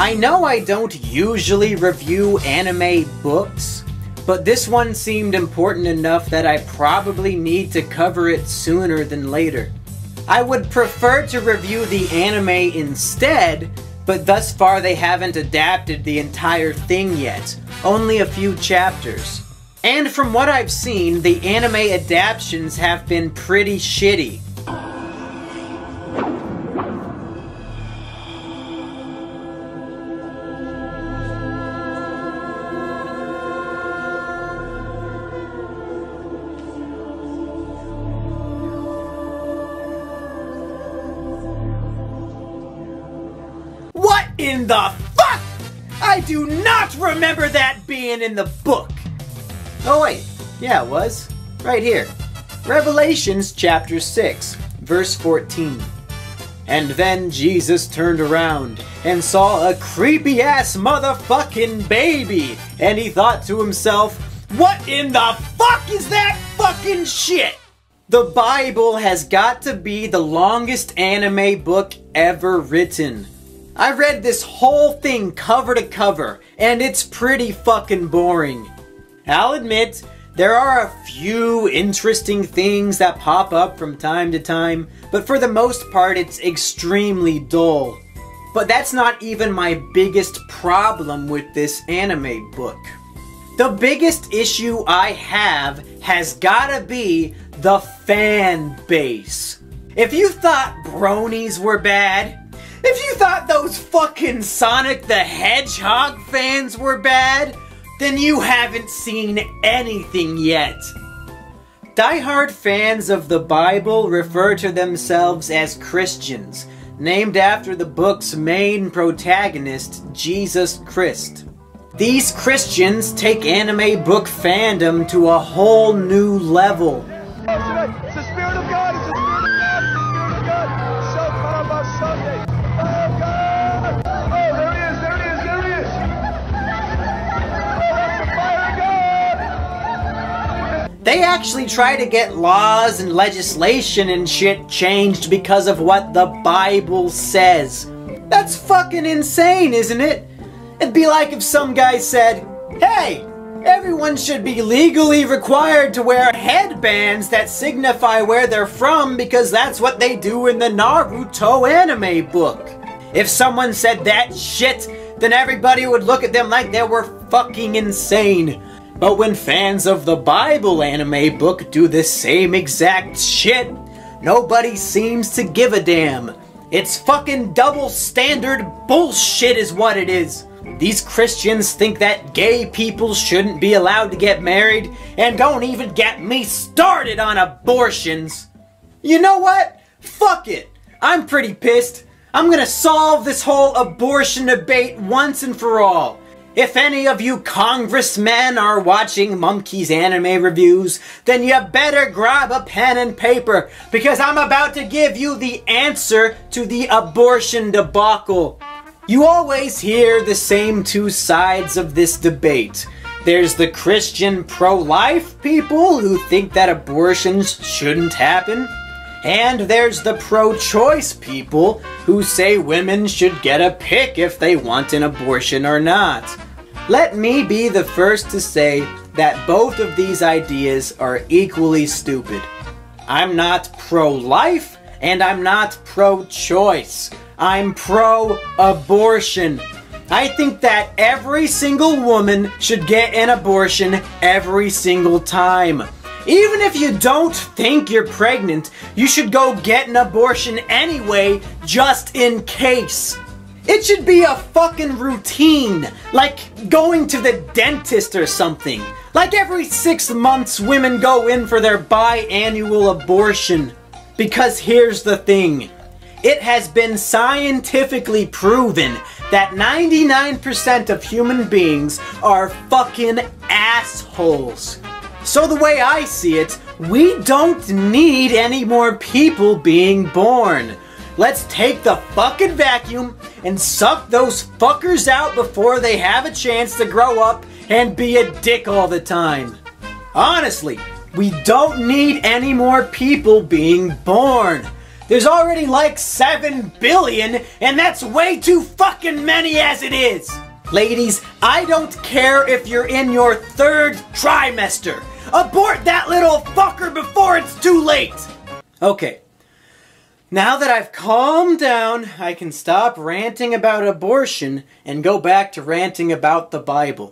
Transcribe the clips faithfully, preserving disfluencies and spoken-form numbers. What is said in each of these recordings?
I know I don't usually review anime books, but this one seemed important enough that I probably need to cover it sooner than later. I would prefer to review the anime instead, but thus far they haven't adapted the entire thing yet, only a few chapters. And from what I've seen, the anime adaptations have been pretty shitty. What in the fuck? I do not remember that being in the book. Oh wait, yeah it was. Right here. Revelations chapter six, verse fourteen. And then Jesus turned around and saw a creepy ass motherfucking baby. And he thought to himself, what in the fuck is that fucking shit? The Bible has got to be the longest anime book ever written. I read this whole thing cover to cover, and it's pretty fucking boring. I'll admit, there are a few interesting things that pop up from time to time, but for the most part it's extremely dull. But that's not even my biggest problem with this anime book. The biggest issue I have has gotta be the fan base. If you thought bronies were bad, if you thought those fucking Sonic the Hedgehog fans were bad, then you haven't seen anything yet. Die-hard fans of the Bible refer to themselves as Christians, named after the book's main protagonist, Jesus Christ. These Christians take anime book fandom to a whole new level. It's the Spirit of God, it's the Spirit of God, it's the Spirit of God. So come about Sunday. Oh God! Oh, there he is, there he is, there he is! Oh, that's the fire of God! They actually try to get laws and legislation and shit changed because of what the Bible says. That's fucking insane, isn't it? It'd be like if some guy said, hey, everyone should be legally required to wear headbands that signify where they're from because that's what they do in the Naruto anime book. If someone said that shit, then everybody would look at them like they were fucking insane. But when fans of the Bible anime book do the same exact shit, nobody seems to give a damn. It's fucking double standard bullshit is what it is. These Christians think that gay people shouldn't be allowed to get married, and don't even get me started on abortions. You know what? Fuck it. I'm pretty pissed. I'm gonna solve this whole abortion debate once and for all. If any of you congressmen are watching Mumkey's anime reviews, then you better grab a pen and paper, because I'm about to give you the answer to the abortion debacle. You always hear the same two sides of this debate. There's the Christian pro-life people who think that abortions shouldn't happen. And there's the pro-choice people who say women should get a pick if they want an abortion or not. Let me be the first to say that both of these ideas are equally stupid. I'm not pro-life and I'm not pro-choice. I'm pro-abortion. I think that every single woman should get an abortion every single time. Even if you don't think you're pregnant, you should go get an abortion anyway, just in case. It should be a fucking routine, like going to the dentist or something. Like every six months women go in for their biannual abortion. Because here's the thing. It has been scientifically proven that ninety-nine percent of human beings are fucking assholes. So the way I see it, we don't need any more people being born. Let's take the fucking vacuum and suck those fuckers out before they have a chance to grow up and be a dick all the time. Honestly, we don't need any more people being born. There's already like seven billion, and that's way too fucking many as it is! Ladies, I don't care if you're in your third trimester. Abort that little fucker before it's too late! Okay. Now that I've calmed down, I can stop ranting about abortion and go back to ranting about the Bible.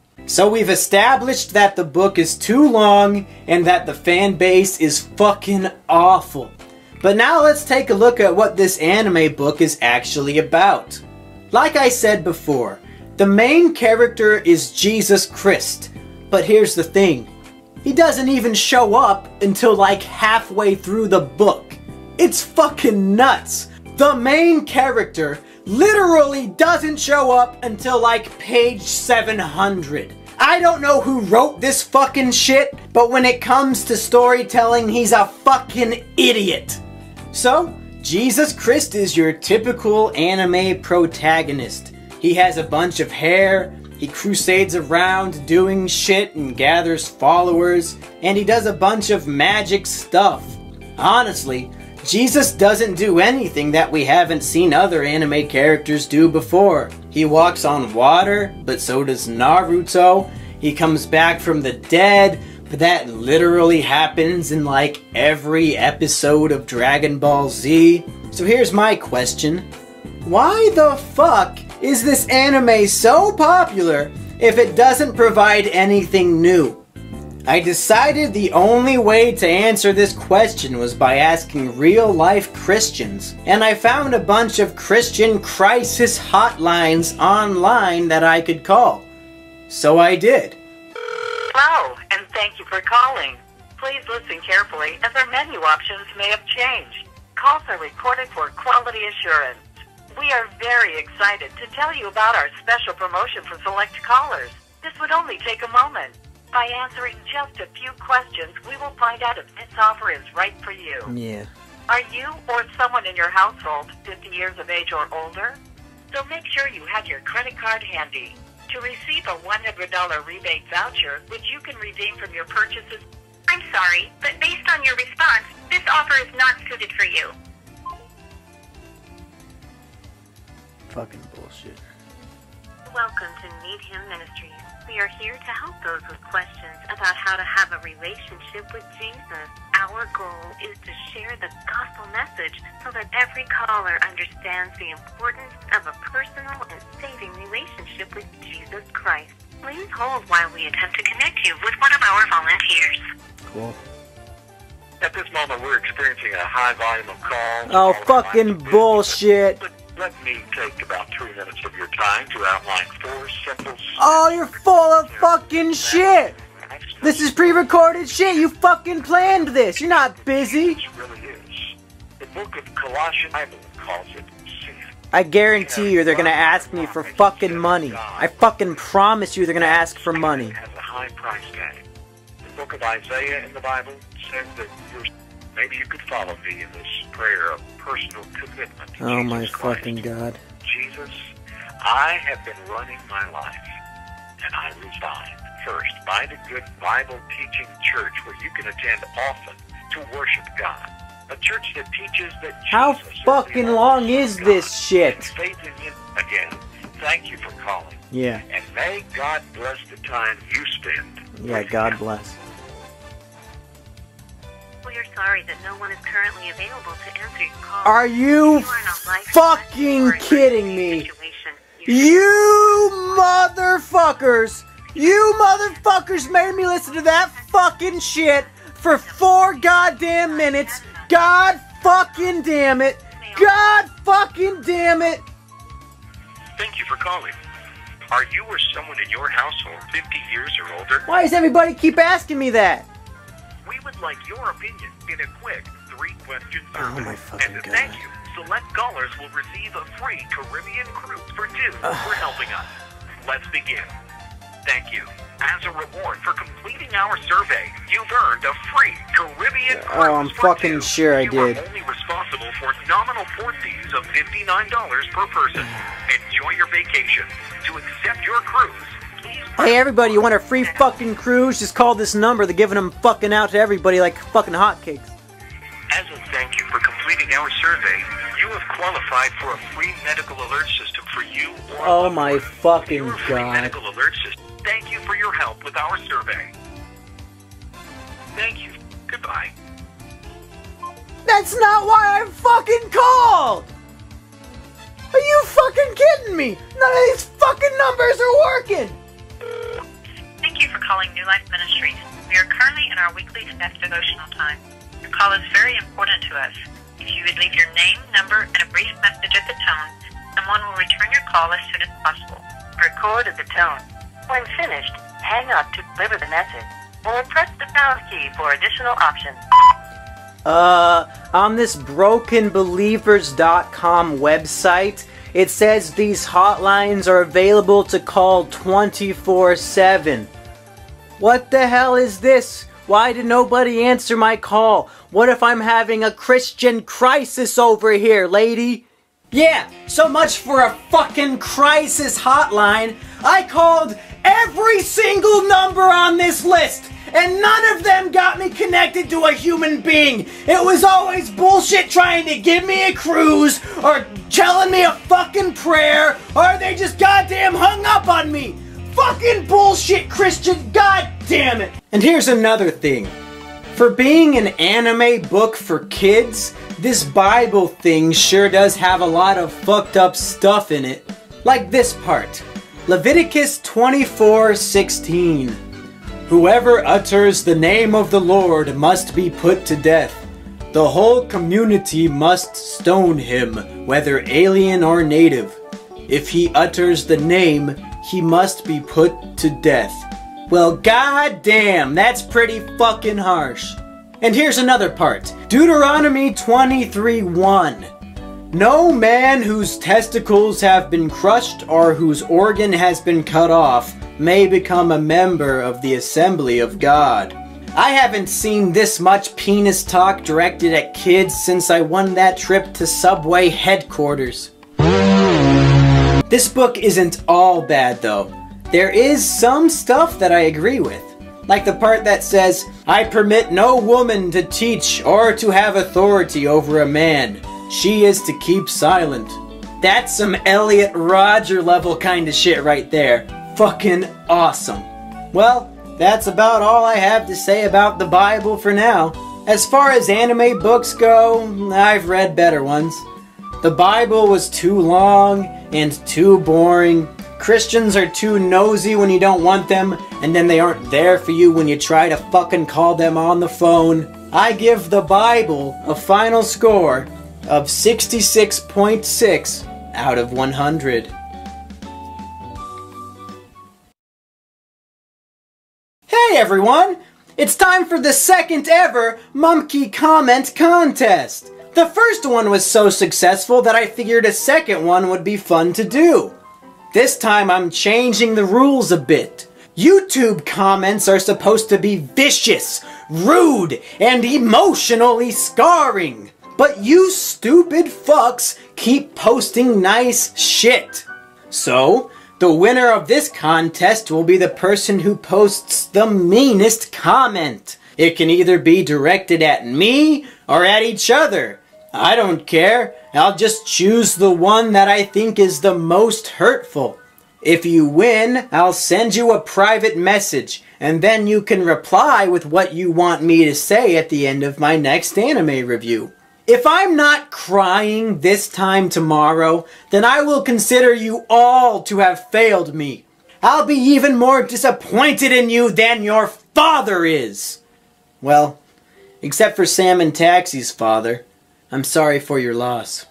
So we've established that the book is too long and that the fan base is fucking awful. But now let's take a look at what this anime book is actually about. Like I said before, the main character is Jesus Christ. But here's the thing. He doesn't even show up until like halfway through the book. It's fucking nuts. The main character literally doesn't show up until like page seven hundred. I don't know who wrote this fucking shit, but when it comes to storytelling, he's a fucking idiot. So, Jesus Christ is your typical anime protagonist. He has a bunch of hair, he crusades around doing shit and gathers followers, and he does a bunch of magic stuff. Honestly, Jesus doesn't do anything that we haven't seen other anime characters do before. He walks on water, but so does Naruto. He comes back from the dead, but that literally happens in like every episode of Dragon Ball Z. So here's my question. Why the fuck is this anime so popular if it doesn't provide anything new? I decided the only way to answer this question was by asking real-life Christians, and I found a bunch of Christian crisis hotlines online that I could call. So I did. Hello, and thank you for calling. Please listen carefully as our menu options may have changed. Calls are recorded for quality assurance. We are very excited to tell you about our special promotion for select callers. This would only take a moment. By answering just a few questions, we will find out if this offer is right for you. Yeah. Are you or someone in your household fifty years of age or older? So make sure you have your credit card handy. To receive a one hundred dollar rebate voucher, which you can redeem from your purchases. I'm sorry, but based on your response, this offer is not suited for you. Fucking bullshit. Welcome to Meet Him Ministries. We are here to help those with questions about how to have a relationship with Jesus. Our goal is to share the gospel message so that every caller understands the importance of a personal and saving relationship with Jesus Christ. Please hold while we attempt to connect you with one of our volunteers. Cool. At this moment, we're experiencing a high volume of calls. Oh, fucking bullshit. But let me take about three minutes of your time to outline four simple... Oh, you're full of fucking shit! This is pre-recorded shit! You fucking planned this! You're not busy! This really is. The book of Colossians Bible calls it sin. I guarantee you they're gonna ask me for fucking money. I fucking promise you they're gonna ask for money. It has a high price tag. The book of Isaiah in the Bible says that you're... Maybe you could follow me in this prayer of personal commitment to Oh Jesus my Christ. fucking God. Jesus, I have been running my life, and I was fine. First, find a good Bible-teaching church where you can attend often to worship God. A church that teaches that Jesus How is the fucking only long Son is of this God, shit? and faith in Him. Again, thank you for calling. Yeah. And may God bless the time you spend. Yeah, with God Him. bless. We are sorry that no one is currently available to answer your call. Are you If you are in a life fucking or kidding me? situation, you You motherfuckers! You motherfuckers made me listen to that fucking shit for four goddamn minutes. God fucking damn it. God fucking damn it. Thank you for calling. Are you or someone in your household fifty years or older? Why does everybody keep asking me that? We would like your opinion in a quick three-question survey. Oh my fucking and to God. thank you, select callers will receive a free Caribbean cruise for two for helping us. Let's begin. Thank you. As a reward for completing our survey, you've earned a free Caribbean cruise Oh, I'm for fucking two. sure I you did. are only responsible for nominal port fees of fifty-nine dollars per person. Enjoy your vacation. To accept your cruise, please press Hey everybody, you want a free fucking cruise? Just call this number. They're giving them fucking out to everybody like fucking hotcakes. As a thank you for completing completing our survey, you have qualified for a free medical alert system for you or Oh loved my ones. fucking Your free God. medical alert system. Thank you for your help with our survey. Thank you. Goodbye. That's not why I fucking called! Are you fucking kidding me? None of these fucking numbers are working! Thank you for calling New Life Ministries. We are currently in our weekly staff devotional time. Your call is very important to us. If you would leave your name, number, and a brief message at the tone, someone will return your call as soon as possible. Record at the tone. When finished, hang up to deliver the message, or press the pound key for additional options. Uh, on this broken believers dot com website, it says these hotlines are available to call twenty-four seven. What the hell is this? Why did nobody answer my call? What if I'm having a Christian crisis over here, lady? Yeah, so much for a fucking crisis hotline. I called every single number on this list, and none of them got me connected to a human being. It was always bullshit trying to give me a cruise, or telling me a fucking prayer, or they just goddamn hung up on me. Fucking bullshit, Christian, god damn it. And here's another thing. For being an anime book for kids, this Bible thing sure does have a lot of fucked up stuff in it. Like this part. Leviticus twenty-four sixteen. Whoever utters the name of the Lord must be put to death. The whole community must stone him, whether alien or native. If he utters the name, he must be put to death. Well, goddamn, that's pretty fucking harsh. And here's another part. Deuteronomy twenty-three one. No man whose testicles have been crushed or whose organ has been cut off may become a member of the assembly of God. I haven't seen this much penis talk directed at kids since I won that trip to Subway headquarters. This book isn't all bad though. There is some stuff that I agree with. Like the part that says, I permit no woman to teach or to have authority over a man. She is to keep silent. That's some Elliot Rodger level kind of shit right there. Fucking awesome. Well, that's about all I have to say about the Bible for now. As far as anime books go, I've read better ones. The Bible was too long and too boring. Christians are too nosy when you don't want them, and then they aren't there for you when you try to fucking call them on the phone. I give the Bible a final score of sixty-six point six out of one hundred. Hey everyone! It's time for the second ever Mumkey Comment Contest! The first one was so successful that I figured a second one would be fun to do. This time I'm changing the rules a bit. YouTube comments are supposed to be vicious, rude, and emotionally scarring. But you stupid fucks keep posting nice shit. So, the winner of this contest will be the person who posts the meanest comment. It can either be directed at me or at each other. I don't care. I'll just choose the one that I think is the most hurtful. If you win, I'll send you a private message, and then you can reply with what you want me to say at the end of my next anime review. If I'm not crying this time tomorrow, then I will consider you all to have failed me. I'll be even more disappointed in you than your father is. Well, except for Sam and Taxi's father. I'm sorry for your loss.